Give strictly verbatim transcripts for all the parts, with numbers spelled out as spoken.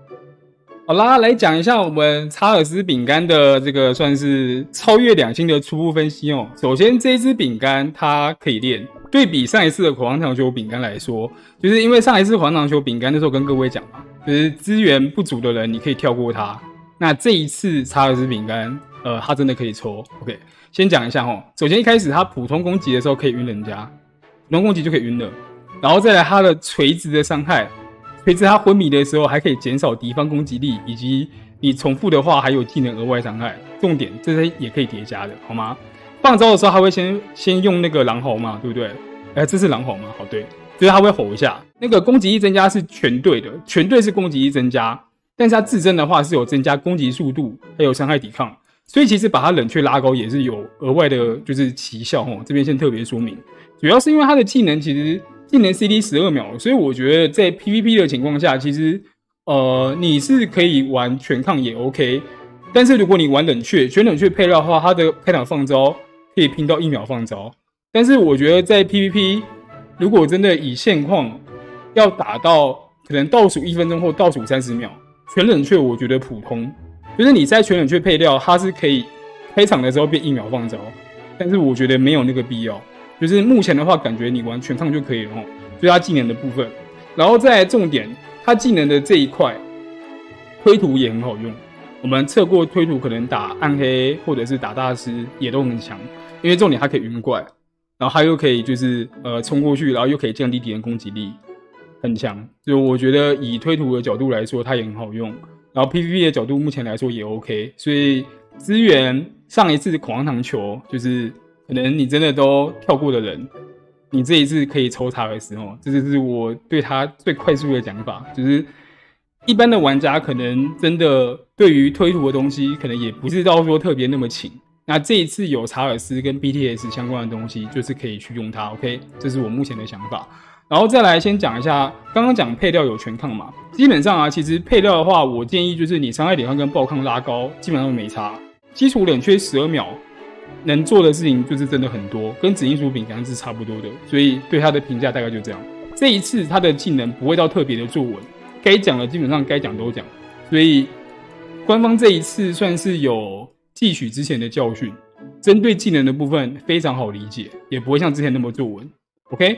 好啦，来讲一下我们查尔斯饼干的这个算是超越两星的初步分析哦。首先，这一支饼干它可以练，对比上一次的口香糖球饼干来说，就是因为上一次口香糖球饼干的时候跟各位讲嘛，就是资源不足的人你可以跳过它。那这一次查尔斯饼干，呃，它真的可以抽。OK， 先讲一下哦。首先一开始它普通攻击的时候可以晕人家，普通攻击就可以晕了，然后再来它的垂直的伤害。垂直他昏迷的时候，还可以减少敌方攻击力，以及你重复的话还有技能额外伤害。重点这些也可以叠加的，好吗？放招的时候他会先先用那个狼嚎嘛，对不对？哎，这是狼嚎吗？好，对，就是他会吼一下。那个攻击力增加是全队的，全队是攻击力增加，但是他自身的话是有增加攻击速度，还有伤害抵抗。所以其实把他冷却拉高也是有额外的，就是奇效哦。这边先特别说明，主要是因为他的技能其实。技能 C D 十二秒，所以我觉得在 P V P 的情况下，其实呃你是可以玩全抗也 OK， 但是如果你玩冷却，全冷却配料的话，它的开场放招可以拼到一秒放招。但是我觉得在 P V P， 如果真的以现况要打到可能倒数一分钟或倒数三十秒，全冷却我觉得普通，就是你在全冷却配料，它是可以开场的时候变一秒放招，但是我觉得没有那个必要。就是目前的话，感觉你玩全抗就可以了哦，就是他技能的部分。然后再来重点，他技能的这一块推图也很好用。我们测过推图，可能打暗黑或者是打大师也都很强，因为重点它可以晕怪，然后它又可以就是呃冲过去，然后又可以降低敌人攻击力，很强。就我觉得以推图的角度来说，它也很好用。然后 P V P 的角度目前来说也 OK， 所以资源上一次口香糖球就是。可能你真的都跳过的人，你这一次可以抽查尔斯哦，这就是我对他最快速的讲法。就是一般的玩家可能真的对于推图的东西，可能也不是到说特别那么勤。那这一次有查尔斯跟 B T S 相关的东西，就是可以去用它。OK， 这是我目前的想法。然后再来先讲一下，刚刚讲配料有全抗嘛，基本上啊，其实配料的话，我建议就是你伤害抵抗跟爆抗拉高，基本上都没差。基础冷却十二秒。能做的事情就是真的很多，跟紫金薯饼干是差不多的，所以对他的评价大概就这样。这一次他的技能不会到特别的作稳，该讲的基本上该讲都讲，所以官方这一次算是有汲取之前的教训，针对技能的部分非常好理解，也不会像之前那么作稳。OK，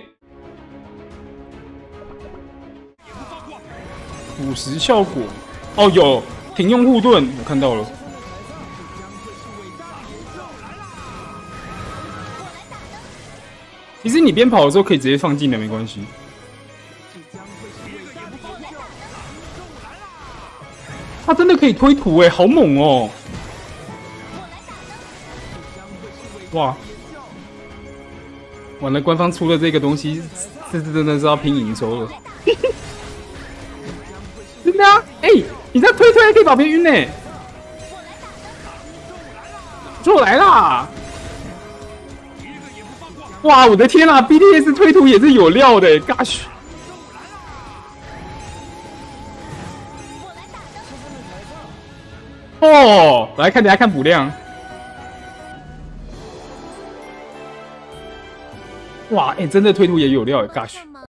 腐蚀效果哦，有停用护盾，我看到了。其实你边跑的时候可以直接放技能，没关系。他真的可以推图哎，好猛哦！哇，完了，官方出了这个东西，这次真的是要拼营收了。真的啊！哎、欸，你这推推还可以把别人晕呢。就来啦！哇，我的天啊 ！B T S 推图也是有料的 ，Gosh！ 哦，来看，等下看补量。哇，哎、欸，真的推图也有料 ，Gosh！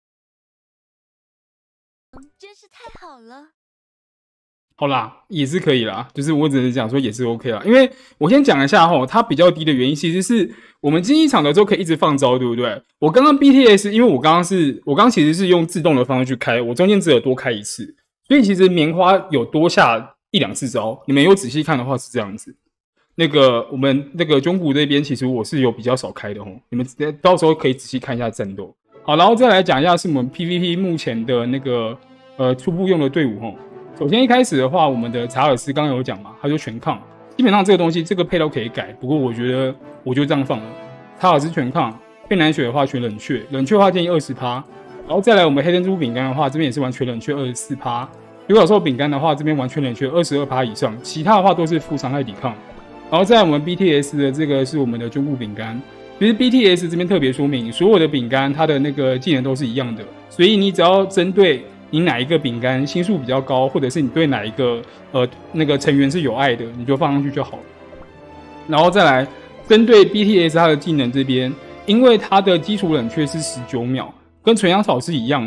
真是太好了。 好啦，也是可以啦，就是我只能讲说也是 OK 啦，因为我先讲一下齁，它比较低的原因其实是我们竞技场的时候可以一直放招，对不对？我刚刚 B T S， 因为我刚刚是我刚刚其实是用自动的方式去开，我中间只有多开一次，所以其实棉花有多下一两次招，你们有仔细看的话是这样子。那个我们那个中古这边其实我是有比较少开的齁，你们到时候可以仔细看一下战斗。好，然后再来讲一下是我们 P V P 目前的那个呃初步用的队伍齁。首先一开始的话，我们的查尔斯刚刚有讲嘛，他就全抗，基本上这个东西这个配料可以改，不过我觉得我就这样放了。查尔斯全抗，变蓝雪的话全冷却，冷却的话建议 百分之二十， 然后再来我们黑珍珠饼干的话，这边也是完全冷却 百分之二十四， 有角兽饼干的话，这边完全冷却 百分之二十二 以上，其他的话都是负伤害抵抗。然后再来我们 B T S 的这个是我们的中部饼干，其实 B T S 这边特别说明，所有的饼干它的那个技能都是一样的，所以你只要针对你哪一个饼干星数比较高，或者是你对哪一个呃那个成员是有爱的，你就放上去就好了。然后再来针对 B T S 它的技能这边，因为它的基础冷却是十九秒，跟纯阳草是一样的，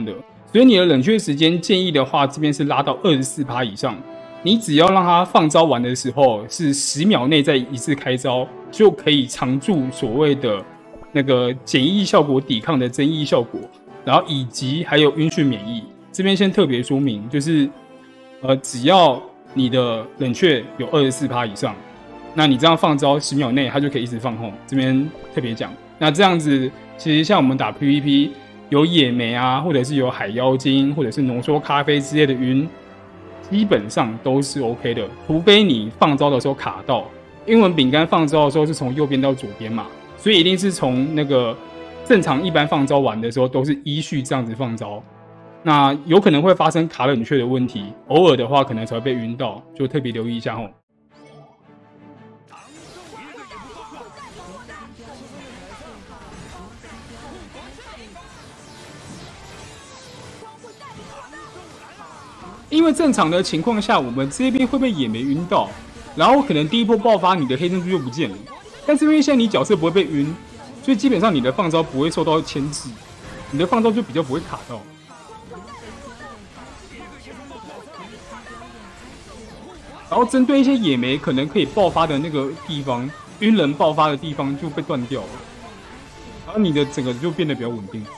所以你的冷却时间建议的话，这边是拉到 百分之二十四 以上。你只要让它放招完的时候是十秒内再一次开招，就可以常驻所谓的那个减役效果抵抗的增益效果，然后以及还有晕眩免疫。这边先特别说明，就是呃，只要你的冷却有 百分之二十四 以上，那你这样放招十秒内，它就可以一直放后。这边特别讲，那这样子其实像我们打 P V P 有野莓啊，或者是有海妖精，或者是浓缩咖啡之类的晕。基本上都是 OK 的，除非你放招的时候卡到。英文饼干放招的时候是从右边到左边嘛，所以一定是从那个正常一般放招完的时候都是依序这样子放招。那有可能会发生卡冷却的问题，偶尔的话可能才会被晕到，就特别留意一下吼。因为正常的情况下，我们这边会被野莓晕到，然后可能第一波爆发，你的黑珍珠就不见了。但是因为现在你角色不会被晕，所以基本上你的放招不会受到牵制，你的放招就比较不会卡到。然后针对一些野莓可能可以爆发的那个地方，晕人爆发的地方就被断掉了，然后你的整个就变得比较稳定。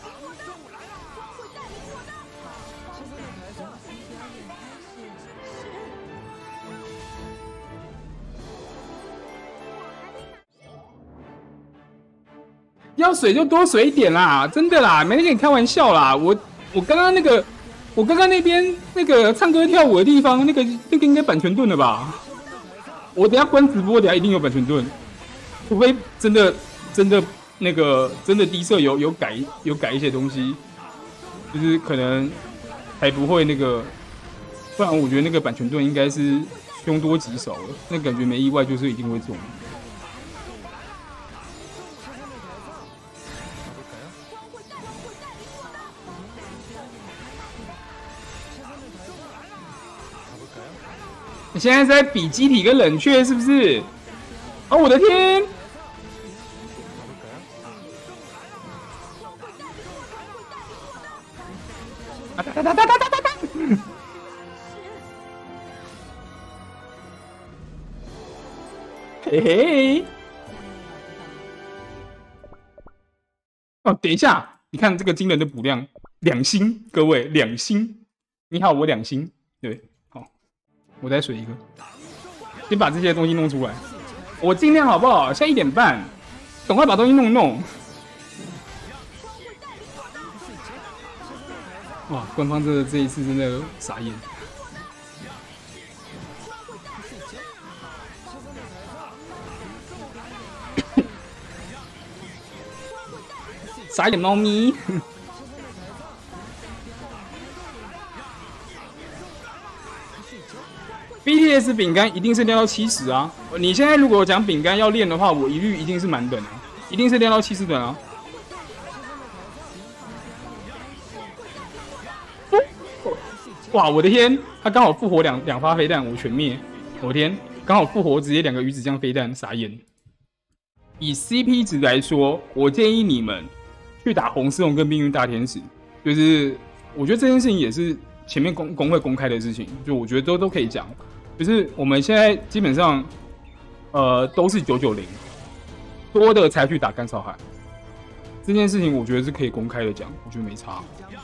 要水就多水一点啦，真的啦，没跟你开玩笑啦。我我刚刚那个，我刚刚那边那个唱歌跳舞的地方，那个那个应该版权盾了吧？我等一下关直播，等一下一定有版权盾，除非真的真的那个真的低色有有改有改一些东西，就是可能还不会那个，不然我觉得那个版权盾应该是凶多吉少了，那感觉没意外就是一定会中。你现在在比机体跟冷却是不是？哦，我的天！啊哒哒哒哒哒哒哒！嘿嘿！哦，等一下，你看这个惊人的补量，两星，各位两星。你好，我两星，对。我再水一个，先把这些东西弄出来。我尽量好不好？现在一点半，赶快把东西弄弄。哇，官方这这一次真的傻眼。傻眼猫咪。B T S 饼干一定是练到七十啊！你现在如果讲饼干要练的话，我一律一定是满等啊，一定是练到七十等啊！哇，我的天，他刚好复活两两发飞弹，我全灭！我的天，刚好复活直接两个鱼子酱飞弹，傻眼！以 C P 值来说，我建议你们去打红丝绒跟命运大天使，就是我觉得这件事情也是前面公公会公开的事情，就我觉得都都可以讲。就是我们现在基本上，呃，都是九九零，多的才去打干草海。这件事情我觉得是可以公开的讲，我觉得没差。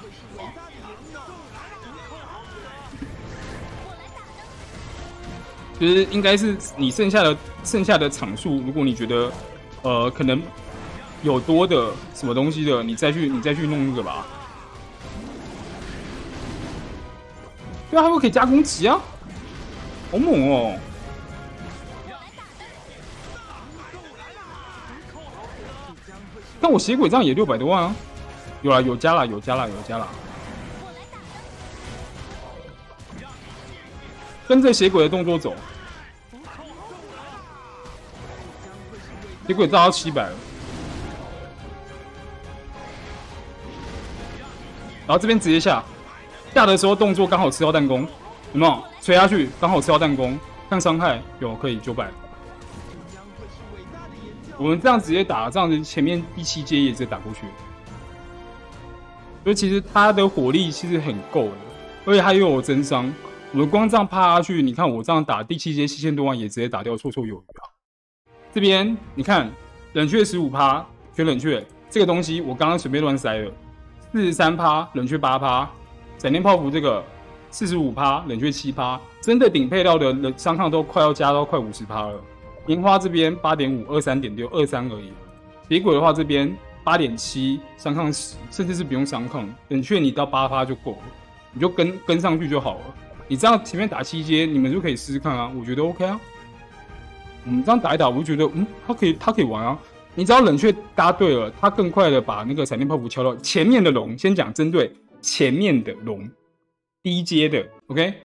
就是应该是你剩下的剩下的场数，如果你觉得呃可能有多的什么东西的，你再去你再去弄那个吧。对啊，还会可以加攻击啊！好猛哦！但我血鬼这样也六百多万啊！有啦，有加啦，有加啦，有加啦。跟着血鬼的动作走，血鬼炸到七百了。然后这边直接下，下的时候动作刚好吃到弹弓，有没有？吹下去刚好吃到弹弓，看伤害有可以九百。我们这样直接打，这样子前面第七阶也直接打过去。 所以其实它的火力其实很够的，而且它又有增伤。我光这样趴下去，你看我这样打第七阶七千多万也直接打掉，绰绰有余啊。这边你看冷却 十五趴， 全冷却这个东西我刚刚随便乱塞了， 四十三趴， 冷却 八趴， 闪电泡芙这个 四十五趴， 冷却 七趴， 真的顶配料的伤抗都快要加到快 百分之五十 了。棉花这边 八点五， 二十三点六， 二十三而已。铁轨的话这边 八点七， 伤抗十，甚至是不用伤抗，冷却你到 八趴 就够了，你就跟跟上去就好了。你这样前面打七阶，你们就可以试试看啊，我觉得 OK 啊。我们这样打一打，我就觉得嗯，他可以，他可以玩啊。你只要冷却搭对了，他更快的把那个闪电泡芙敲到前面的龙。先讲针对前面的龙，低阶的 ，OK。